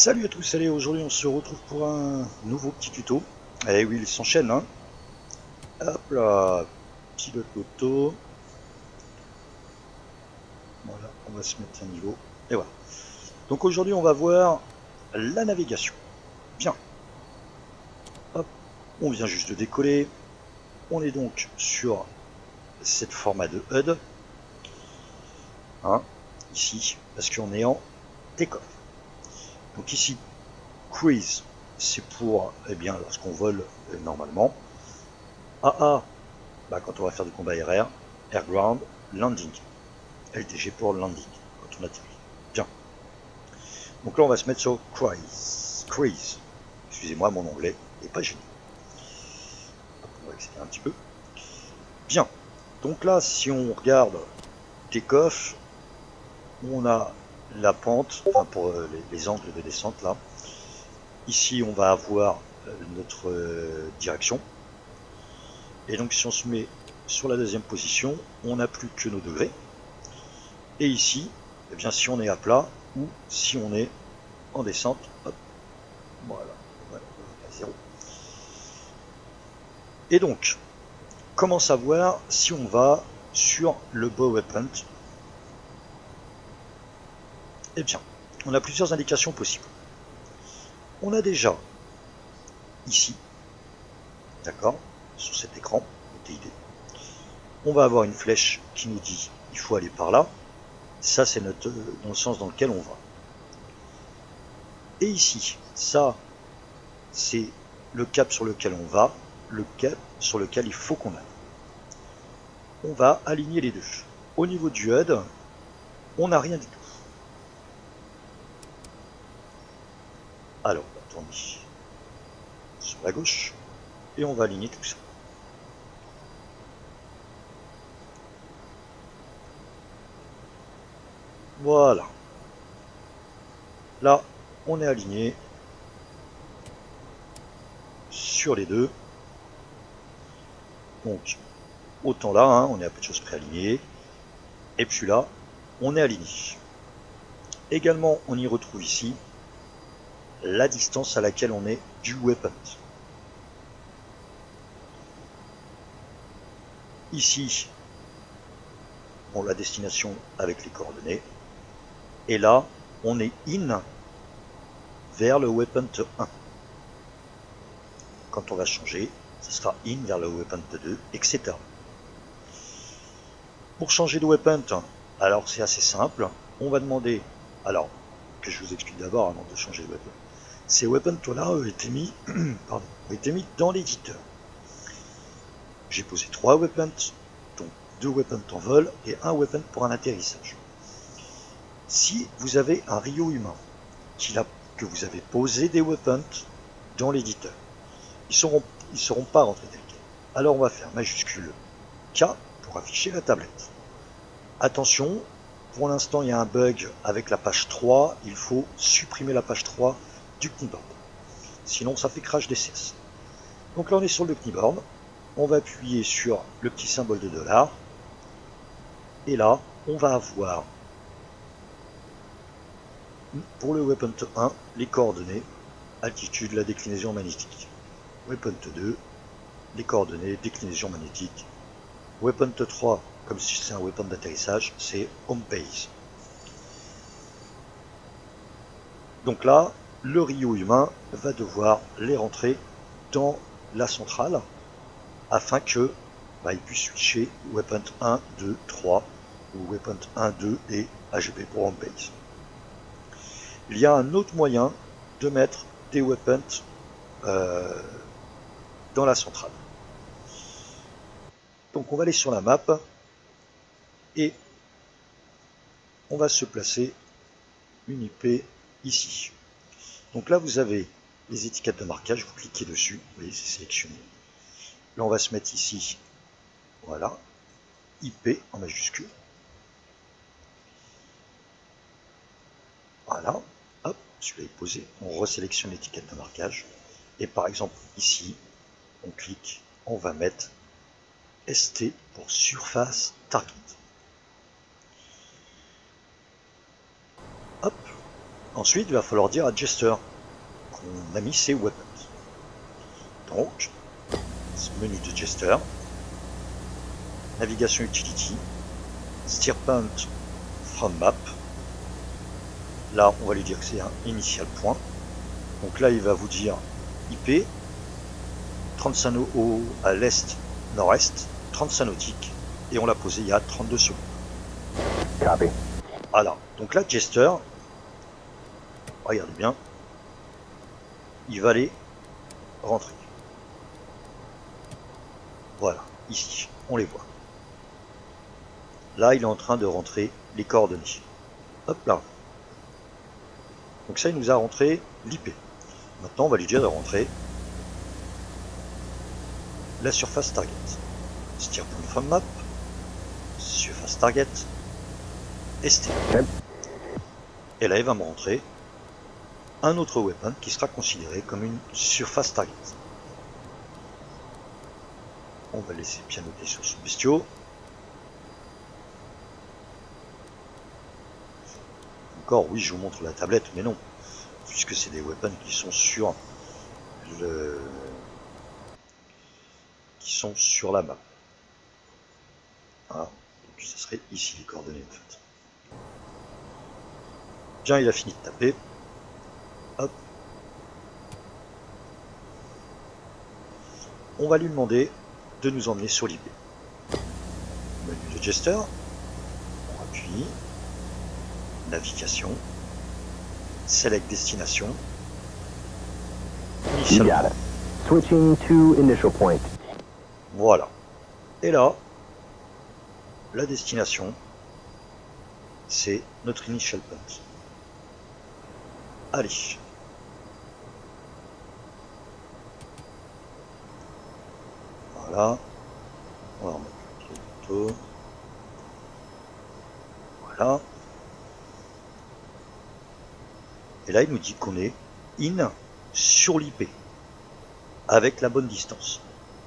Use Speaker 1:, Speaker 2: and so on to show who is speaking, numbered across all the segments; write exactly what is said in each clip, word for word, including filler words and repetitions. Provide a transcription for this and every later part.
Speaker 1: Salut à tous, allez, aujourd'hui on se retrouve pour un nouveau petit tuto. Eh oui, il s'enchaîne, hein. Hop là, pilote l'auto. Voilà, on va se mettre un niveau. Et voilà. Donc aujourd'hui on va voir la navigation. Bien. Hop, on vient juste de décoller. On est donc sur cette format de H U D. Hein, ici, parce qu'on est en take-off. Donc ici, cruise, c'est pour, eh bien, lorsqu'on vole euh, normalement. A A, bah, quand on va faire du combat aérien. Air ground, landing. L T G pour landing, quand on atterrit. Bien. Donc là, on va se mettre sur cruise. Cruise. Excusez-moi, mon anglais n'est pas génial. On va accélérer un petit peu. Bien. Donc là, si on regarde take-off, on a la pente, enfin pour les, les angles de descente là. Ici, on va avoir notre euh, direction. Et donc, si on se met sur la deuxième position, on n'a plus que nos degrés. Et ici, eh bien, si on est à plat ou si on est en descente, hop, voilà, voilà, à zéro. Et donc, comment savoir si on va sur le bow weapon? Eh bien, on a plusieurs indications possibles. On a déjà ici, d'accord, sur cet écran, le T I D, on va avoir une flèche qui nous dit il faut aller par là. Ça, c'est notre dans le sens dans lequel on va. Et ici, ça, c'est le cap sur lequel on va, le cap sur lequel il faut qu'on aille. On va aligner les deux. Au niveau du H U D, on n'a rien du tout. Alors, on va tourner sur la gauche et on va aligner tout ça. Voilà. Là, on est aligné sur les deux. Donc, autant là, hein, on est à peu de choses près aligné. Et puis là, on est aligné. Également, on y retrouve ici la distance à laquelle on est du weapon. Ici, bon, la destination avec les coordonnées. Et là, on est in vers le weapon un. Quand on va changer, ce sera in vers le weapon deux, et cetera. Pour changer de weapon, alors c'est assez simple. On va demander, alors que je vous explique d'abord avant de changer de weapon. Ces weapons là ont été mis, pardon, ont été mis dans l'éditeur. J'ai posé trois weapons, donc deux weapons en vol et un weapon pour un atterrissage. Si vous avez un Rio humain qui a, que vous avez posé des weapons dans l'éditeur, ils ne seront, ils seront pas rentrés tels quels. Alors on va faire majuscule K pour afficher la tablette. Attention, pour l'instant il y a un bug avec la page trois, il faut supprimer la page trois du keyboard. Sinon ça fait crash D C S. Donc là on est sur le keyboard, on va appuyer sur le petit symbole de dollar, et là on va avoir pour le weapon un les coordonnées, altitude, la déclinaison magnétique. Weapon deux, les coordonnées, déclinaison magnétique. Weapon trois, comme si c'est un weapon d'atterrissage, c'est home base. Donc là, le Rio humain va devoir les rentrer dans la centrale afin que bah, il puisse switcher weapon un, deux, trois ou weapon un, deux et A G P pour home base. Il y a un autre moyen de mettre des weapons euh, dans la centrale. Donc on va aller sur la map et on va se placer une I P ici. Donc là vous avez les étiquettes de marquage, vous cliquez dessus, vous voyez c'est sélectionné. Là on va se mettre ici, voilà, I P en majuscule. Voilà, hop, celui-là est posé, on resélectionne l'étiquette de marquage. Et par exemple ici, on clique, on va mettre S T pour surface target. Hop, Ensuite, il va falloir dire à Jester qu'on a mis ses weapons. Donc, menu de Jester, navigation utility, steer point from map. Là, on va lui dire que c'est un initial point. Donc là, il va vous dire I P, trente-cinq nœuds à l'est, nord-est, trente-cinq nautiques, et on l'a posé il y a trente-deux secondes.
Speaker 2: Copy.
Speaker 1: Voilà, donc là, Jester, regardez bien, il va aller rentrer. Voilà, ici, on les voit. Là, il est en train de rentrer les coordonnées. Hop là. Donc ça, il nous a rentré l'I P. Maintenant, on va lui dire de rentrer la surface target. Steer point from map, surface target, S T.
Speaker 2: Okay.
Speaker 1: Et là, il va me rentrer un autre weapon qui sera considéré comme une surface target. On va laisser pianoter sur ce bestiau. Encore, oui, je vous montre la tablette, mais non, puisque c'est des weapons qui sont sur le... qui sont sur la map. Voilà. Donc ça serait ici les coordonnées en fait. Bien, il a fini de taper. Hop. On va lui demander de nous emmener sur l'I P. Menu de Jester. On appuie. Navigation. Select destination.
Speaker 2: You got it. Switching to initial point.
Speaker 1: Voilà. Et là, la destination, c'est notre initial point. Allez. Voilà. On va remettre le photo. Voilà. Et là, il nous dit qu'on est in sur l'I P. Avec la bonne distance.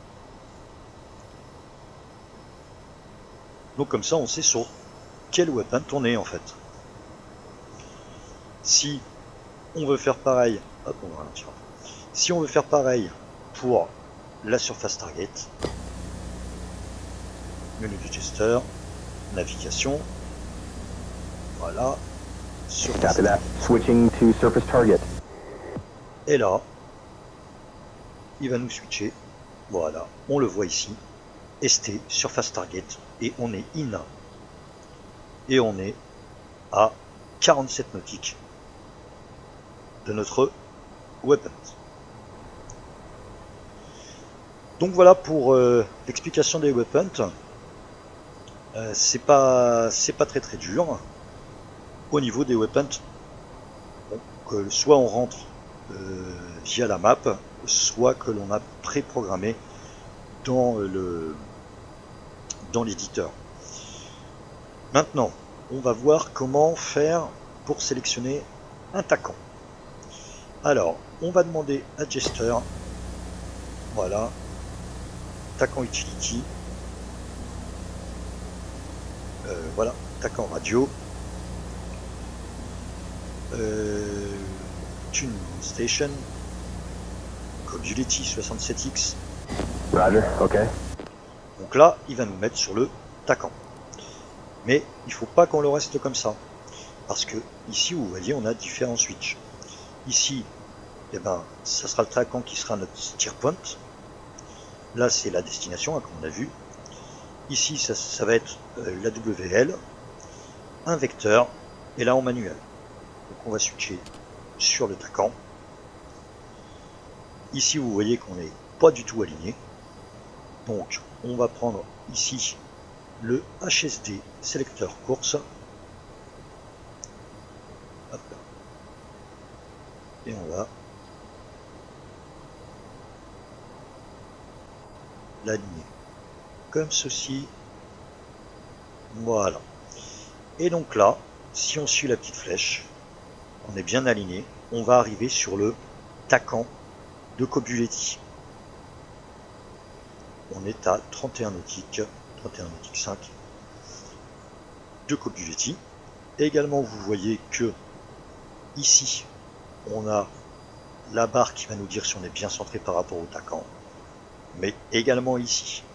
Speaker 1: Donc comme ça, on sait sur quel weapon tourner en fait. Si on veut faire pareil, hop, on va ralentir. Si on veut faire pareil pour la surface target, menu du Jester, navigation, voilà, surface
Speaker 2: Copy that. Switching to surface target.
Speaker 1: Et là, il va nous switcher, voilà, on le voit ici, S T, surface target, et on est in. Et on est à quarante-sept nautiques de notre weapon. Donc voilà pour euh, l'explication des weapons. Euh, c'est pas c'est pas très très dur au niveau des weapons. Donc, euh, soit on rentre euh, via la map, soit que l'on a préprogrammé dans le dans l'éditeur. Maintenant, on va voir comment faire pour sélectionner un TACAN. Alors, on va demander à Jester, voilà, TACAN Utility, euh, voilà, TACAN Radio, euh, Tune Station, Cobulity soixante-sept X.
Speaker 2: Roger, ok.
Speaker 1: Donc là, il va nous mettre sur le TACAN. Mais il ne faut pas qu'on le reste comme ça. Parce que ici, vous voyez, on a différents switches. Ici, eh ben, ça sera le TACAN qui sera notre steer point. Là, c'est la destination, hein, comme on a vu. Ici, ça, ça va être euh, la W L, un vecteur, et là en manuel. Donc on va switcher sur le TACAN. Ici, vous voyez qu'on n'est pas du tout aligné. Donc, on va prendre ici le H S D sélecteur course. Hop. Et on va l'aligner comme ceci. Voilà. Et donc là, si on suit la petite flèche, on est bien aligné, on va arriver sur le TACAN de Cobuleti. On est à trente et un nautiques, trente et un nautiques cinq de Cobuleti. Et également, vous voyez que ici, on a la barre qui va nous dire si on est bien centré par rapport au Tacan, mais également ici.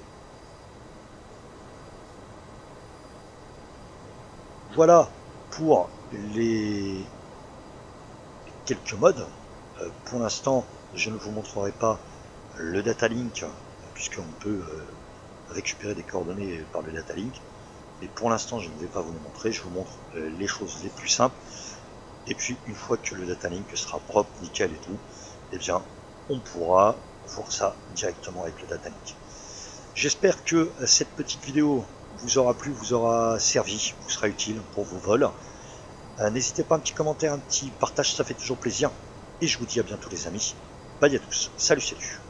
Speaker 1: Voilà pour les quelques modes. Euh, pour l'instant, je ne vous montrerai pas le data link, puisqu'on peut euh, récupérer des coordonnées par le data link. Mais pour l'instant, je ne vais pas vous le montrer. Je vous montre euh, les choses les plus simples. Et puis, une fois que le data link sera propre, nickel et tout, eh bien, on pourra voir ça directement avec le data link. J'espère que cette petite vidéo vous aura plu, vous aura servi, vous sera utile pour vos vols. Euh, N'hésitez pas, un petit commentaire, un petit partage, ça fait toujours plaisir. Et je vous dis à bientôt les amis. Bye à tous. Salut, salut.